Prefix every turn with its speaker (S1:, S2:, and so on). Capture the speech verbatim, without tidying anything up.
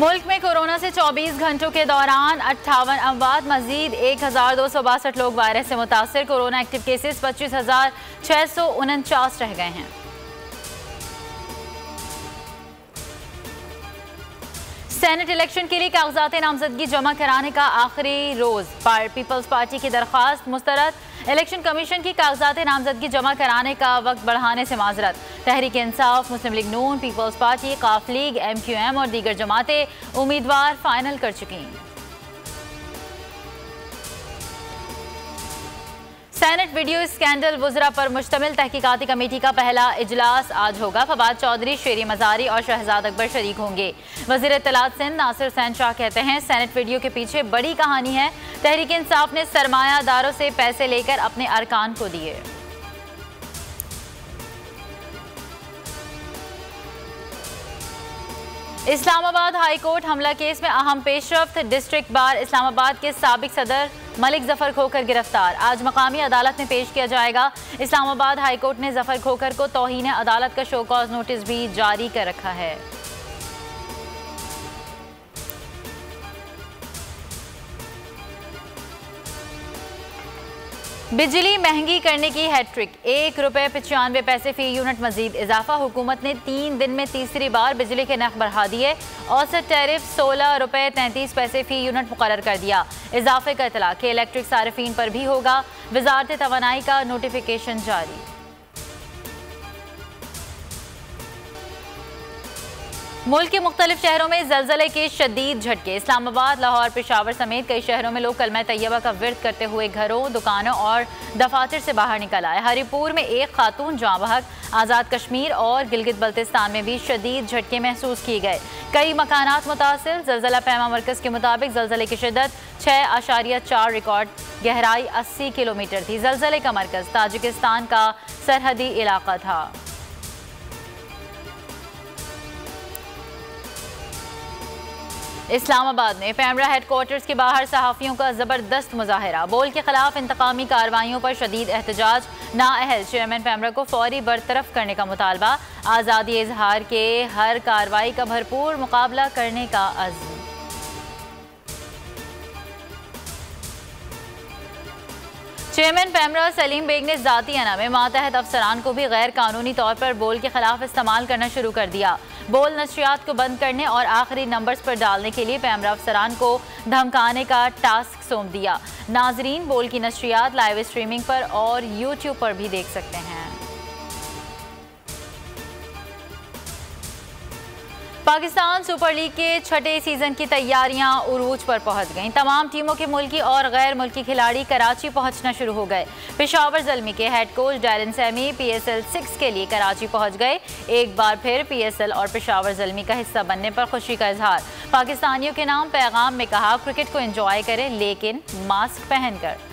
S1: मुल्क में कोरोना से चौबीस घंटों के दौरान अट्ठावन अमवात, मजीद एक हजार दो सौ बासठ लोग वायरस से मुतासर। कोरोना एक्टिव केसेस पच्चीस हजार छह सौ उनचास रह गए हैं। सेनेट इलेक्शन के लिए कागजात नामजदगी जमा कराने का आखिरी रोज। पीपल्स पार्टी की दरख्वास्त मुस्तरद। इलेक्शन कमीशन की कागजात नामजदगी जमा कराने का वक्त बढ़ाने से माजरत। Tehreek Insaf, Muslim League Noon, Peoples Party, Qaf League, M Q M और दीगर जमातें उम्मीदवार फाइनल कर चुकी। सेनेट वीडियो स्कैंडल वुज़रा पर मुश्तमिल तहकीकाती कमेटी का पहला इजलास आज होगा। फवाद चौधरी, शेरी मजारी और शहजाद अकबर शरीक होंगे। वज़ीर इत्तलात सिंध नासिर हुसैन शाह कहते हैं सेनेट वीडियो के पीछे बड़ी कहानी है। तहरीक इंसाफ ने सरमायादारों से पैसे लेकर अपने अरकान को दिए। इस्लामाबाद हाई कोर्ट हमला केस में अहम पेशरफ्त। डिस्ट्रिक्ट बार इस्लामाबाद के साबिक सदर मलिक जफर खोखर गिरफ्तार। आज मकामी अदालत में पेश किया जाएगा। इस्लामाबाद हाई कोर्ट ने जफर खोखर को तौहीन अदालत का शो कॉज नोटिस भी जारी कर रखा है। बिजली महंगी करने की हैट्रिक। एक रुपये पचानवे पैसे फी यूनिट मजीद इजाफा। हुकूमत ने तीन दिन में तीसरी बार बिजली के नर्ख बढ़ा दिए। औसत टैरिफ सोलह रुपये तैंतीस पैसे फी यूनिट मुकर्रर कर दिया। इजाफे का इतला के इलेक्ट्रिक सार्फिन पर भी होगा। वजारत तवानाई का नोटिफिकेशन जारी। मुल्क के मुख्तलिफ शहरों में जलजले के शदीद झटके। इस्लामाबाद, लाहौर, पेशावर समेत कई शहरों में लोग कलमा तैयबा का विर्द करते हुए घरों, दुकानों और दफातर से बाहर निकल आए। हरिपुर में एक खातून जाँ बहक। आज़ाद कश्मीर और गिलगित बल्तिस्तान में भी शदीद झटके महसूस किए गए। कई मकानात मुतासिर। जलजला पैमा मरकज के मुताबिक जलजले की शिद्दत छः आशारिया चार रिकॉर्ड, गहराई अस्सी किलोमीटर थी। जलजले का मरकज ताजिकिस्तान का सरहदी इलाका था। इस्लामाबाद में पैमरा हेडक्वार्टर्स के बाहर सहाफ़ियों का ज़बरदस्त मुजाहरा। बोल के खिलाफ इंतकामी कार्रवाइयों पर शदीद एहतजाज। नाअहल चेयरमैन पैमरा को फौरी बरतरफ करने का मुतालबा। आज़ादी इजहार के हर कार्रवाई का भरपूर मुकाबला करने का अज़्म। चेयरमैन पैमरा सलीम बेग ने ज़ाती अना में मातहत अफसरान को भी गैर कानूनी तौर पर बोल के खिलाफ इस्तेमाल करना शुरू कर दिया। बोल नशरियात को बंद करने और आखिरी नंबर्स पर डालने के लिए पैमरा अफसरान को धमकाने का टास्क सौंप दिया। नाजरीन बोल की नशरियात लाइव स्ट्रीमिंग पर और यूट्यूब पर भी देख सकते हैं। पाकिस्तान सुपर लीग के छठे सीजन की तैयारियां उरूज पर पहुंच गईं। तमाम टीमों के मुल्की और गैर मुल्की खिलाड़ी कराची पहुंचना शुरू हो गए। पेशावर ज़ल्मी के head coach Daren Sammy P S L six के लिए कराची पहुंच गए। एक बार फिर पी एस एल और पेशावर ज़ल्मी का हिस्सा बनने पर खुशी का इजहार। पाकिस्तानियों के नाम पैगाम में कहा क्रिकेट को एंजॉय करें लेकिन मास्क पहनकर।